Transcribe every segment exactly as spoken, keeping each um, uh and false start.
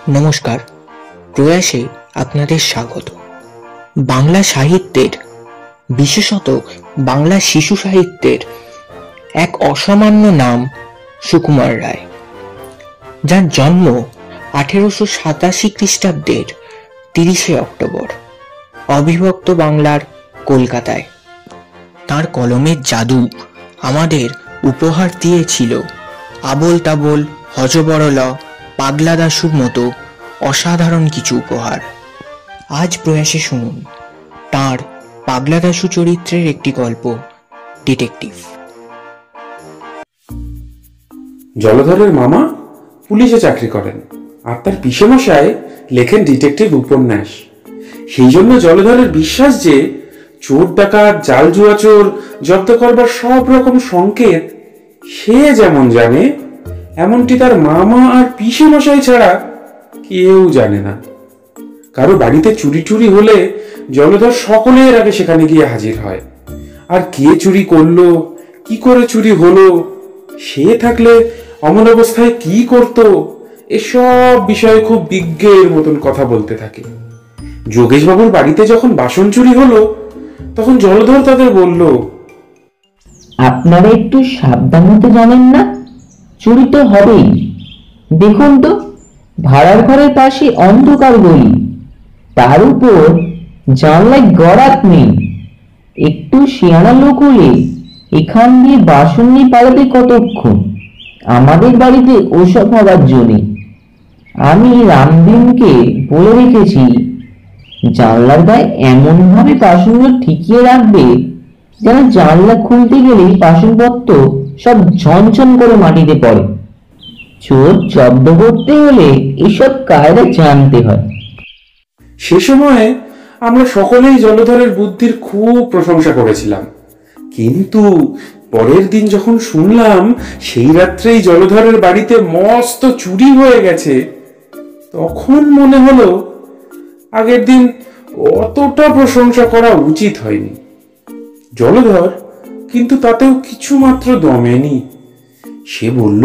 নমস্কার, প্রয়াসে আপনাদের স্বাগত। বাংলা সাহিত্যের, বিশেষত বাংলা শিশু সাহিত্যের এক অসামান্য নাম সুকুমার রায়, যার জন্ম আঠেরোশো সাতাশি খ্রিস্টাব্দের তিরিশে অক্টোবর অবিভক্ত বাংলার কলকাতায়। তার কলমের জাদু আমাদের উপহার দিয়েছিল আবোল তাবোল, হযবরল, পাগলা দাশুর মতো অসাধারণ কিছু উপহার। আজ প্রয়াসে শুনুন তাঁর পাগলা দাশু চরিত্রের একটি গল্প, ডিটেকটিভ। জলধরের মামা পুলিশে চাকরি করেন আর তার পিসেমশাই লেখেন ডিটেকটিভ উপন্যাস। সেই জন্য জলধরের বিশ্বাস যে চোর ডাকাত, জাল জুয়া চোর জব্দ করবার সব রকম সংকেত সে যেমন জানে, এমনটি তার মামা আর পিসেমশাই ছাড়া কেউ জানে না। কারো বাড়িতে চুরি টুরি হলে জলধর সকলের আগে সেখানে গিয়ে হাজির হয়। আর কে চুরি করলো, কি করে চুরি হলো, সে থাকলে অমন অবস্থায় কি করত, এসব বিষয়ে খুব বিজ্ঞের মতন কথা বলতে থাকে। যোগেশ বাবুর বাড়িতে যখন বাসন চুরি হলো, তখন জলধর তাদের বলল, আপনারা একটু সাবধান হতে জানেন না? চুরি তো হবেই। দেখুন তো, ভাড়ার ঘরের পাশে অন্ধকার গলি, তার উপর জানলায় গড়াত নেই। একটু শিয়ানা লোক হলে এখান দিয়ে বাসন নিয়ে পালাতে কতক্ষণ। আমাদের বাড়িতে ওসব হবার জন্য আমি রামদিনকে বলে রেখেছি, জানলার গায়ে এমন ভাবে বাসনগুলো ঠিকিয়ে রাখবে যেন জানলা খুলতে গেলে বাসনপত্র সব ঝনঝন করে মাটিতে পড়ে। চোর জব্দ করতে হলে এসব কায়দা জানতে হয়। সে সময়ে আমরা সকলেই জলধরের বুদ্ধির খুব প্রশংসা করেছিলাম, কিন্তু পরের দিন যখন শুনলাম সেই রাত্রেই জলধরের বাড়িতে মস্ত চুরি হয়ে গেছে, তখন মনে হলো আগের দিন অতটা প্রশংসা করা উচিত হয়নি। জলধর কিন্তু তাতেও কিছু মাত্র দমেনি। সে বলল,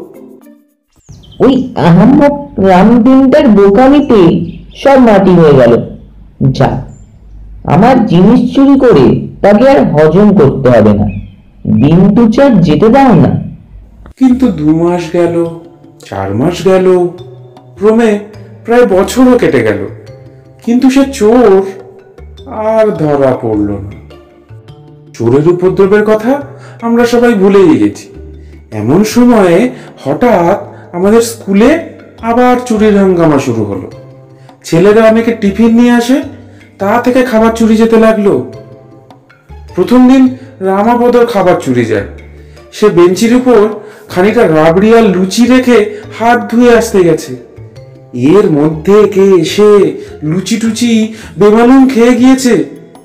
ওই আহাম্মক রামদিনটার বোকামিতে সব মাটি হয়ে গেল। যা, আমার জিনিস চুরি করে তাকে আর হজম করতে হবে না। দিন দু চার যেতে দাও না। কিন্তু দু মাস গেল, চার মাস গেল, ক্রমে প্রায় বছরও কেটে গেল, কিন্তু সে চোর আর ধরা পড়ল না। চোরের উপদ্রবের কথা আমরা সবাই ভুলেই গেছি। এমন সময়ে হঠাৎ আমাদের স্কুলে আবার চুরির হাঙ্গামা শুরু হলো। ছেলেরা অনেকে টিফিন নিয়ে আসে, তা থেকে খাবার চুরি যেতে লাগলো। প্রথম দিন রামাপদর খাবার চুরি যায়। সে বেঞ্চির উপর খানিকটা রাবড়ি আর লুচি রেখে হাত ধুয়ে আসতে গেছে। এর মধ্যে কে এসে লুচি টুচি বেমালুম খেয়ে গিয়েছে।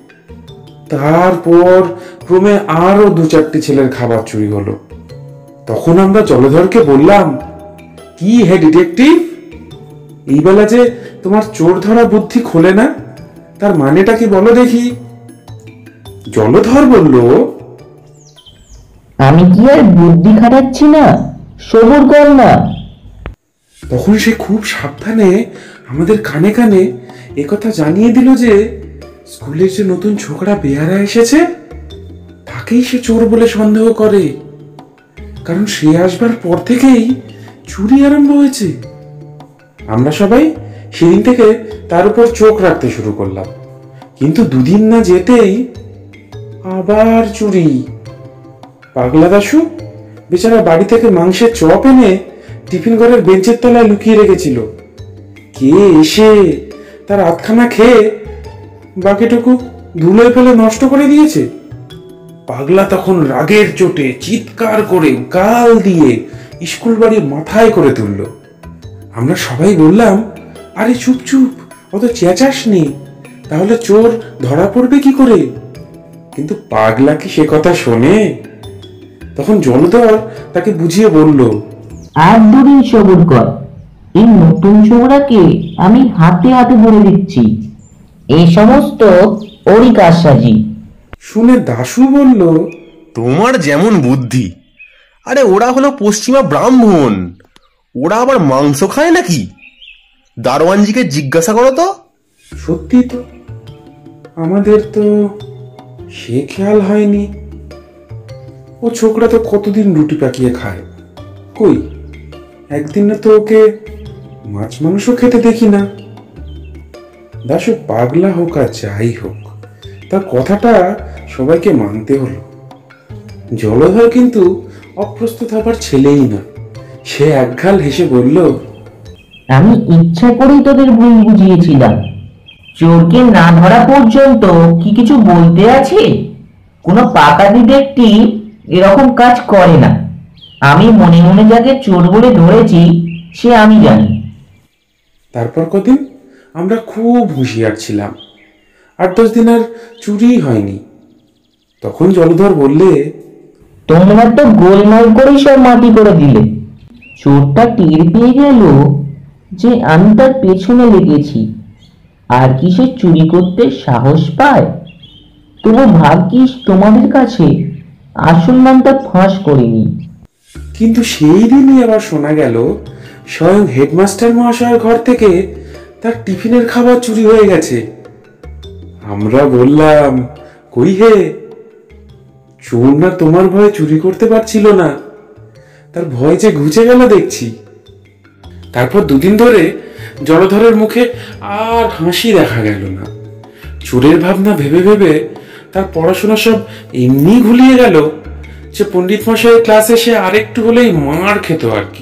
তারপর ক্রমে আরো দু চারটি ছেলের খাবার চুরি হলো। তখন আমরা জলধরকে বললাম, কি হে ডিটেকটিভ, এই বেলা যে তোমার চোর ধরা বুদ্ধি খোলে না, তার মানেটা কি বলো দেখি। জলধর বলল, আমি কি আর বুদ্ধি খাটাচ্ছি না, সবুর কর না। তখন সে খুব সাবধানে আমাদের কানে কানে একথা জানিয়ে দিল যে স্কুলের যে নতুন ছোকরা বেয়ারা এসেছে, তাকেই সে চোর বলে সন্দেহ করে, কারণ সে আসবার পর থেকেই চুরি আরম্ভ হয়েছে। আমরা সবাই সেদিন থেকে তার উপর চোখ রাখতে শুরু করলাম, কিন্তু দুদিন না যেতেই আবার চুরি। পাগলা দাশু বেচারা বাড়ি থেকে মাংসের চপ এনে টিফিন ঘরের বেঞ্চের তলায় লুকিয়ে রেখেছিল। কে এসে তার আধখানা খেয়ে বাকিটুকু ধুলোয় ফেলে নষ্ট করে দিয়েছে। পাগলা তখন রাগের চোটে চিৎকার করে গাল দিয়ে স্কুল বাড়ি মাথায় করে তুলল। আমরা সবাই বললাম, আরে চুপ চুপ, অত চেঁচাস নি, তাহলে চোর ধরা পড়বে কি করে। কিন্তু পাগলা কি সে কথা শোনে? তখন জলধর তাকে বুঝিয়ে বলল, আর দুদিন সবুর কর, এই নতুন ছোকরাকে আমি হাতে হাতে ধরে দিচ্ছি। এই সমস্ত ওরই কারসাজি। শুনে দাশু বলল, তোমার যেমন বুদ্ধি, আরে ওরা হলো পশ্চিমা ব্রাহ্মণ, ওরা আবার মাংস খায় নাকি? দারোয়ানজিকে জিজ্ঞাসা করো তো। সত্যি তো, আমাদের তো সে খেয়াল হয়নি। ও ছোকরা তো কতদিন রুটি পাকিয়ে খায়, কই একদিনে তো ওকে মাছ মাংস খেতে দেখি না। দাসু পাগলা হোক আর যাই হোক, তার কথাটা সবাইকে মানতে হলো। জলধর কিন্তু অপ্রস্তুত হবার ছেলেই না। সে একগাল হেসে বলল, আমি ইচ্ছা করেই তোদের ভুল বুঝিয়েছিলাম। চোরকে না ধরা পর্যন্ত কি কিছু বলতে আছে? কোনো পাকা ডিটেকটিভ এরকম কাজ করে না। আমি মনে মনে যাকে চোর বলে ধরেছি সে আমি জানি। তারপর কদিন আমরা খুব হুঁশিয়ার ছিলাম। আট দশ দিন আর চুরি হয়নি। তখন জলধর বললে, তোমরা তো গোলমাল করেই সব মাটি করে দিলে। চোরটা টের পেয়ে গেল যে আমি তার পেছনে লেগেছি, আর কি সে চুরি করতে সাহস পায়? তবু ভাগ্যিস তোমাদের কাছে আসল নামটা ফাঁস করিনি। কিন্তু সেই দিনই আবার শোনা গেল স্বয়ং হেডমাস্টার মহাশয়ের ঘর থেকে তার টিফিনের খাবার চুরি হয়ে গেছে। আমরা বললাম, কই হে, চোর না তোমার ভয়ে চুরি করতে পারছিল না, তার ভয় যে ঘুচে গেল দেখছি। তারপর দুদিন ধরে জলধরের মুখে আর হাসি দেখা গেল না। চোরের ভাবনা ভেবে ভেবে তার পড়াশোনা সব এমনি ঘুলিয়ে গেল যে পণ্ডিত মশাইয়ের ক্লাসে সে আরেকটু হলেই মার খেত আর কি।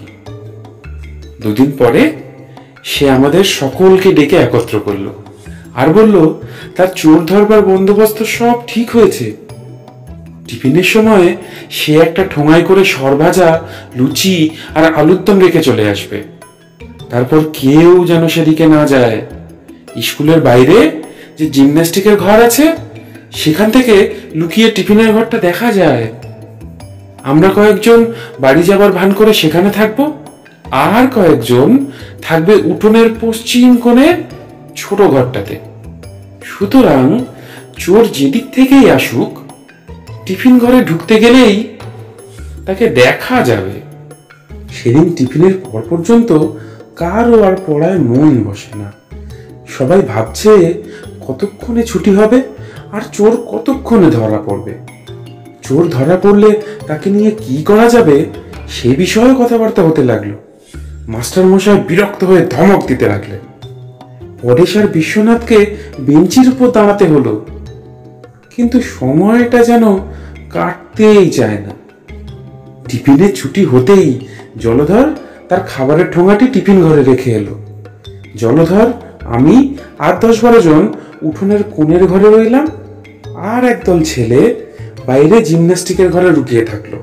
দুদিন পরে সে আমাদের সকলকে ডেকে একত্র করলো আর বলল তার চোর ধরবার বন্দোবস্ত সব ঠিক হয়েছে। টিফিনের সময় সে একটা ঠোঙায় করে সরভাজা, লুচি আর আলুর দম রেখে চলে আসবে। তারপর কেউ যেন সেদিকে না যায়। স্কুলের বাইরে যে জিমন্যাস্টিকের ঘর আছে সেখান থেকে লুকিয়ে টিফিনের ঘরটা দেখা যায়। আমরা কয়েকজন বাড়ি যাবার ভান করে সেখানে থাকবো, আর কয়েকজন থাকবে উঠোনের পশ্চিম কোণে ছোট ঘরটাতে। সুতরাং চোর যেদিক থেকেই আসুক, টিফিন ঘরে ঢুকতে গেলেই তাকে দেখা যাবে। সেদিন টিফিনের পর পর্যন্ত কারও আর পড়ায় মন বসে না। সবাই ভাবছে কতক্ষণে ছুটি হবে আর চোর কতক্ষণে ধরা পড়বে। চোর ধরা পড়লে তাকে নিয়ে কি করা যাবে সে বিষয়ে কথাবার্তা হতে লাগলো। মাস্টার মশাই বিরক্ত হয়ে ধমক দিতে লাগলেন। পরেশ আর বিশ্বনাথকে বেঞ্চির উপর দাঁড়াতে হলো, কিন্তু সময়টা যেন কাটতেই চায় না। টিফিনের ছুটি হতেই জলধর তার খাবারের ঠোঙাটি টিফিন ঘরে রেখে এলো। জলধর, আমি আর দশ বারো জন উঠোনের কোণের ঘরে রইলাম, আর একদল ছেলে বাইরে জিমন্যাস্টিকের ঘরে লুকিয়ে থাকলো।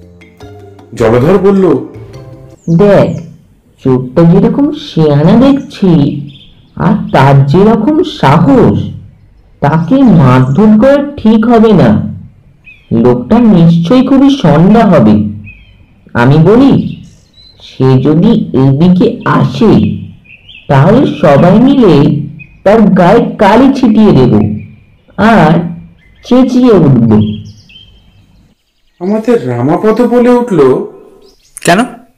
জলধর বলল, দেখ, চোরটা যেরকম শেয়ানা দেখছি আর তার যেরকম সাহস, তাকে মারধর করা ঠিক হবে না। লোকটা নিশ্চয়ই খুবই সন্ধ্যা হবে। আমি বলি, সে যদি এদিকে আসে তাহলে সবাই মিলে তার গায়ে কালি ছিটিয়ে দেব আর চেঁচিয়ে উঠব। আমাদের রামাপদ বলে উঠল, কেন?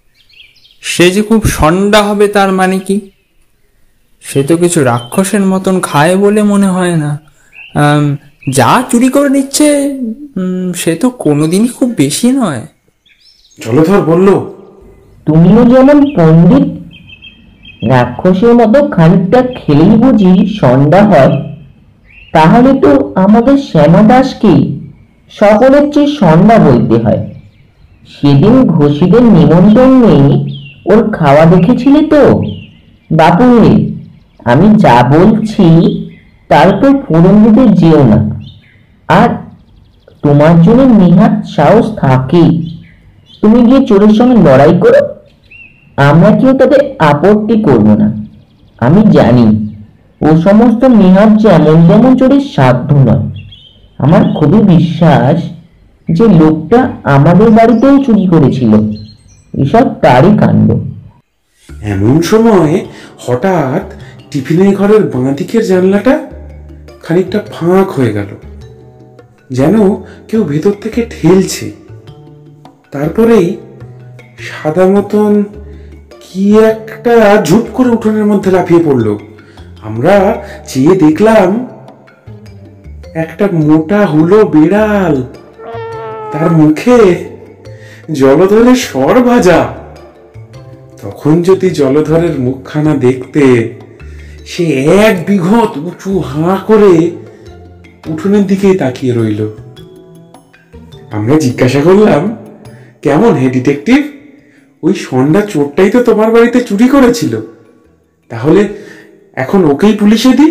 সে যে খুব সন্ধ্যা হবে তার মানে কি? সে তো কিছু রাক্ষসের মতন খায় বলে মনে হয় না। আম, যা চুরি করে নিচ্ছে উম, সে তো কোনোদিনই খুব বেশি নয়। জলধর বলল, তুমিও যেমন পণ্ডিত, রাক্ষসের মতো খানিকটা খেলেই বুঝি সন্ধ্যা হয়। তাহলে তো আমাদের শ্যামা দাসকে সকলের চেয়ে সন্ধ্যা বলতে হয়। সেদিন ঘোষীদের নিমন্ত্রণে ওর খাওয়া দেখেছিলে তো? বাপু, আমি যা বলছি তারপর ফোড়ন দিতে যেও না। আর তোমার জন্য নেহাত সাহস থাকে, তুমি গিয়ে চোরের সঙ্গে লড়াই করো। আমরা কেউ তাদের আপত্তি করব না। আমি জানি ও সমস্ত নেহাত যেমন যেমন চোরের সাধ্য নয়। আমার খুবই বিশ্বাস যে লোকটা আমাদের বাড়িতেও চুরি করেছিল। এসব তারই কাণ্ড। এমন সময় হঠাৎ টিফিনের ঘরের বাঁ দিকের জানলাটা খানিকটা ফাঁক হয়ে গেল, যেন কেউ ভেতর থেকে ঠেলছে। তারপরেই সাদা মতন কি কি একটা ঝুপ করে উঠোনের মধ্যে লাফিয়ে পড়লো। আমরা চেয়ে দেখলাম একটা মোটা হুলো বিড়াল, তার মুখে জলধরের সর ভাজা। তখন যদি জলধরের মুখখানা দেখতে, সে এক বিঘত উঁচু হাঁ করে উঠোনের দিকেই তাকিয়ে রইল। আমরা জিজ্ঞাসা করলাম, কেমন হে ডিটেকটিভ, ওই ষণ্ডা চোরটাই তো তোমার বাড়িতে চুরি করেছিল, তাহলে এখন ওকেই পুলিশে দিই?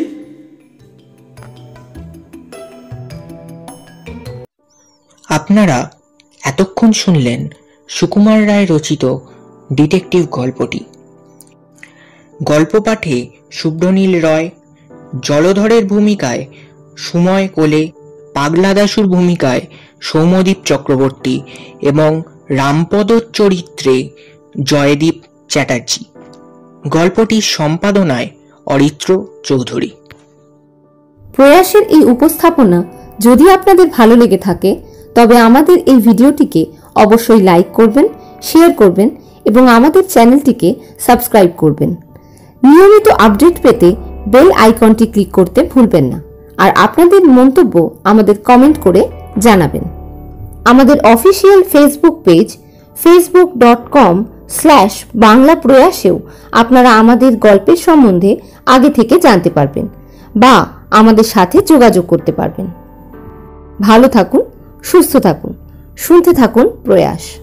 আপনারা এতক্ষণ শুনলেন সুকুমার রায় রচিত ডিটেকটিভ গল্পটি। গল্প পাঠে শুভ্রনীল রয়, জলধরের ভূমিকায় সুময় কোলে, পাগলা দাশুর ভূমিকায় সৌম্যদীপ চক্রবর্তী এবং রামপদর চরিত্রে জয়দীপ চ্যাটার্জি। গল্পটির সম্পাদনায় অরিত্র চৌধুরী। প্রয়াসের এই উপস্থাপনা যদি আপনাদের ভালো লেগে থাকে তবে আমাদের এই ভিডিওটিকে অবশ্যই লাইক করবেন, শেয়ার করবেন এবং আমাদের চ্যানেলটিকে সাবস্ক্রাইব করবেন। নিয়মিত আপডেট পেতে বেল আইকনটি ক্লিক করতে ভুলবেন না। আর আপনাদের মন্তব্য আমাদের কমেন্ট করে জানাবেন। আমাদের official Facebook page Facebook dot com slash Bangla প্রয়াসেও আপনারা আমাদের গল্পের সম্বন্ধে আগে থেকে জানতে পারবেন বা আমাদের সাথে যোগাযোগ করতে পারবেন। ভালো থাকুন, সুস্থ থাকুন, শুনতে থাকুন প্রয়াস।